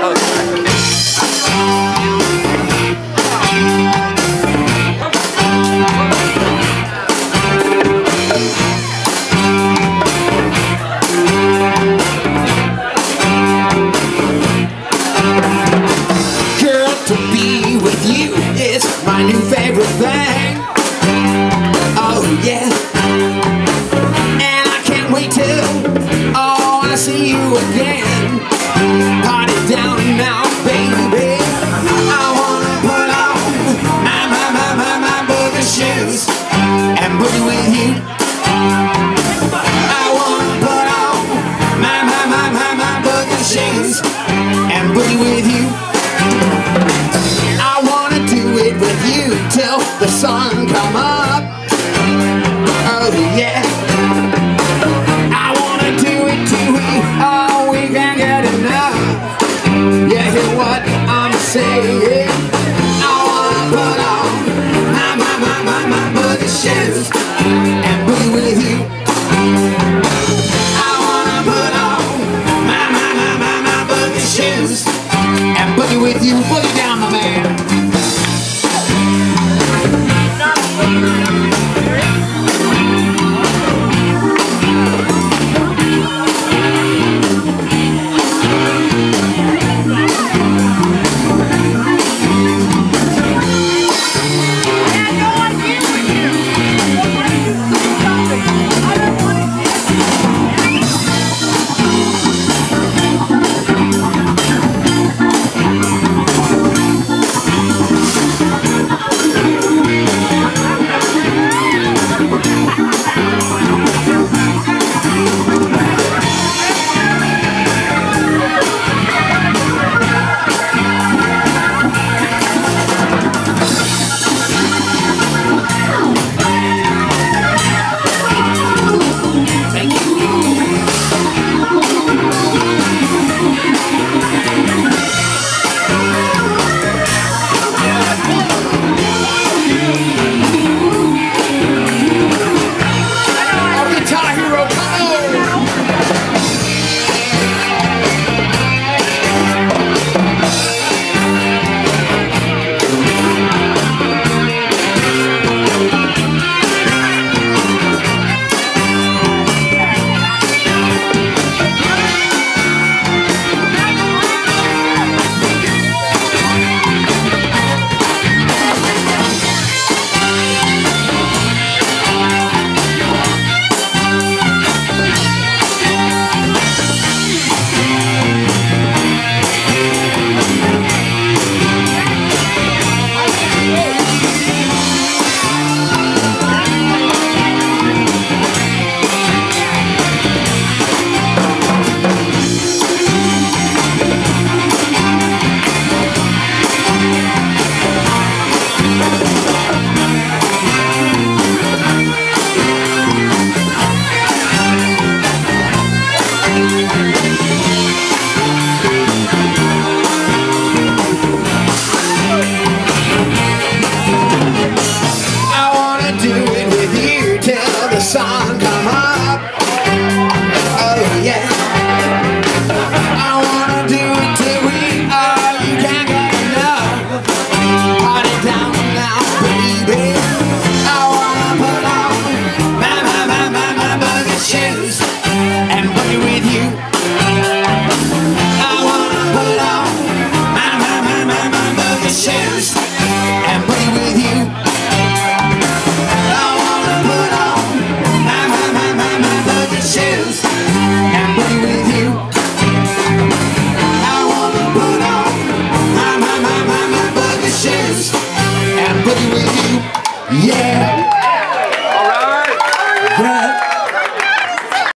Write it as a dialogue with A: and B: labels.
A: My new favorite thing. Oh yeah. And I can't wait till I see you again. Party down now, baby. I wanna put on my boogie shoes and boogie with you. I wanna put on my boogie shoes and boogie with you. With you till the sun come up. Oh yeah. I wanna do it till we can't get enough. You hear what I'm saying? I wanna put on my boogie shoes and boogie with you. I wanna put on my boogie shoes and boogie with you. Boogie down, my man. Sun come up. Oh yeah. I wanna do it till you can't get enough. Party down now, baby. I wanna put on my boogie shoes and boogie with you. I wanna put on my boogie shoes and boogie with you. Shoes and boogie with you. I wanna put on my boogie shoes and boogie with you. Yeah.